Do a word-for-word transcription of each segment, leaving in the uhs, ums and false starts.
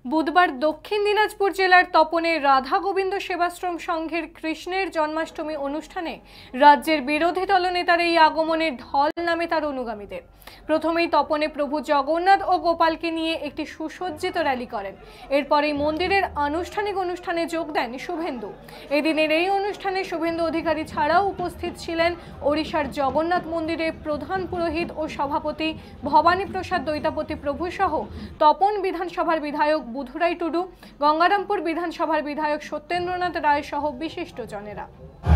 বুধবার দক্ষিণ দিনাজপুর জেলার তপনের রাধা গোবিন্দ সেবাশ্রম সংঘের কৃষ্ণের জন্মাষ্টমী অনুষ্ঠানে রাজ্যের বিরোধী দলনেতার এই আগমনের ঢল নামে তার অনুগামীদের। প্রথমেই তপনে প্রভু জগন্নাথ ও গোপালকে নিয়ে একটি সুসজ্জিত র্যালি করেন। এরপরেই মন্দিরের আনুষ্ঠানিক অনুষ্ঠানে যোগ দেন শুভেন্দু। এদিনের এই অনুষ্ঠানে শুভেন্দু অধিকারী ছাড়াও উপস্থিত ছিলেন ওড়িশার জগন্নাথ মন্দিরের প্রধান পুরোহিত ও সভাপতি ভবানী প্রসাদ দৈতাপতি প্রভু সহ তপন বিধানসভার বিধায়ক বুধুরাই টুডু, গঙ্গারামপুর বিধানসভার বিধায়ক সত্যেন্দ্রনাথ রায় সহ বিশিষ্টজনেরা।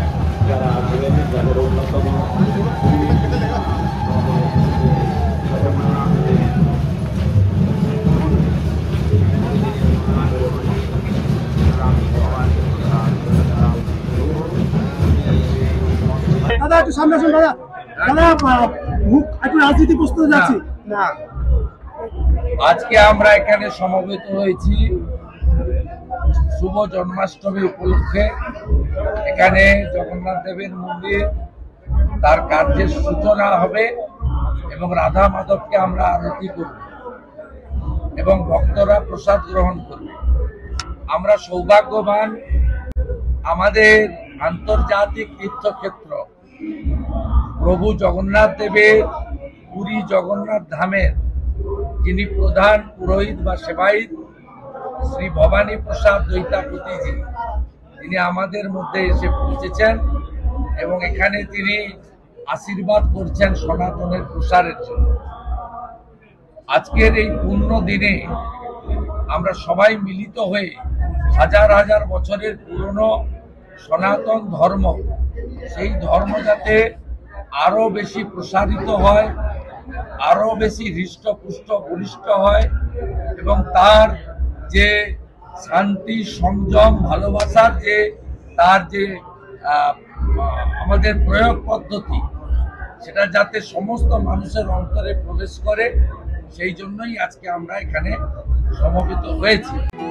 দাদা একটু সামনে আসুন। দাদা দাদা মুখ একটু রাজনীতি প্রস্তুত যাচ্ছি না। আজকে আমরা এখানে সমবেত হয়েছি শুভ জন্মাষ্টমী উপলক্ষে। এখানে জগন্নাথ দেবের মন্দির তার কার্যের সূচনা হবে এবং রাধা মাধবকে আমরা আরতি করব এবং ভক্তরা প্রসাদ গ্রহণ করবে। আমরা সৌভাগ্যবান, আমাদের আন্তর্জাতিক তীর্থক্ষেত্র প্রভু জগন্নাথ দেবের পুরী জগন্নাথ ধামের যিনি প্রধান পুরোহিত বা সেবায়িত শ্রী ভবানী প্রসাদ দৈতাপতিজি, তিনি আমাদের মধ্যে এসে পৌঁছেছেন এবং এখানে তিনি আশীর্বাদ করছেন সনাতনের প্রসারের জন্য। আজকের এই পূর্ণ দিনে আমরা সবাই মিলিত হয়ে হাজার হাজার বছরের পুরনো সনাতন ধর্ম, সেই ধর্ম যাতে আরো বেশি প্রসারিত হয়, আরো বেশি হৃষ্টপুষ্ট বলিষ্ঠ হয় এবং তার যে শান্তি, সংযম, ভালোবাসার যে তার যে আমাদের প্রয়োগ পদ্ধতি, সেটা যাতে সমস্ত মানুষের অন্তরে প্রবেশ করে, সেই জন্যই আজকে আমরা এখানে সমবেত হয়েছি।